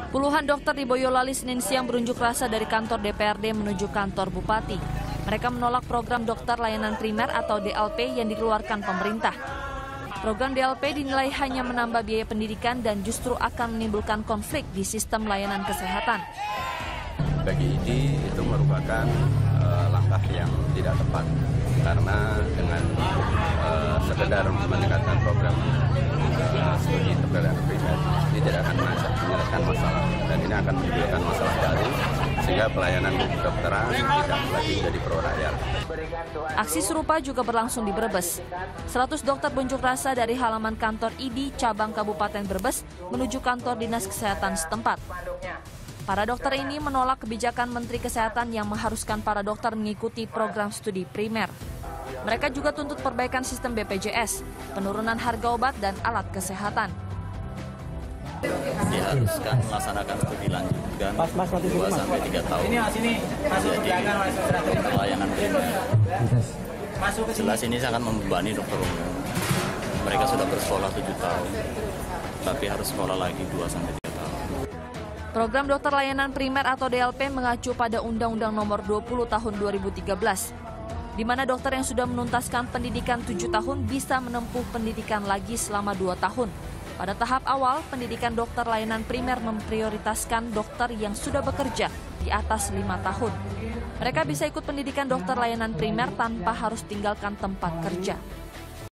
Puluhan dokter di Boyolali Senin siang berunjuk rasa dari kantor DPRD menuju kantor Bupati. Mereka menolak program dokter layanan primer atau DLP yang dikeluarkan pemerintah. Program DLP dinilai hanya menambah biaya pendidikan dan justru akan menimbulkan konflik di sistem layanan kesehatan. Bagi IDI itu merupakan langkah yang tidak tepat karena dengan sekedar meningkatkan program studi layanan primer ini tidak akan menyelesaikan masalah dan ini akan menimbulkan masalah baru sehingga pelayanan kedokteran tidak lagi menjadi pro rakyat. Aksi serupa juga berlangsung di Brebes. 100 dokter berunjuk rasa dari halaman kantor IDI cabang Kabupaten Brebes menuju kantor Dinas Kesehatan setempat. Para dokter ini menolak kebijakan Menteri Kesehatan yang mengharuskan para dokter mengikuti program studi primer. Mereka juga tuntut perbaikan sistem BPJS, penurunan harga obat dan alat kesehatan. Diharuskan melaksanakan studi lanjutan 2-3 tahun. Jadi pelayanan primer. Jelas ini sangat membebani dokter umum. Mereka sudah bersekolah 7 tahun, tapi harus sekolah lagi 2-3 tahun. Program dokter layanan primer atau DLP mengacu pada Undang-Undang Nomor 20 Tahun 2013, di mana dokter yang sudah menuntaskan pendidikan 7 tahun bisa menempuh pendidikan lagi selama 2 tahun. Pada tahap awal, pendidikan dokter layanan primer memprioritaskan dokter yang sudah bekerja di atas 5 tahun. Mereka bisa ikut pendidikan dokter layanan primer tanpa harus tinggalkan tempat kerja.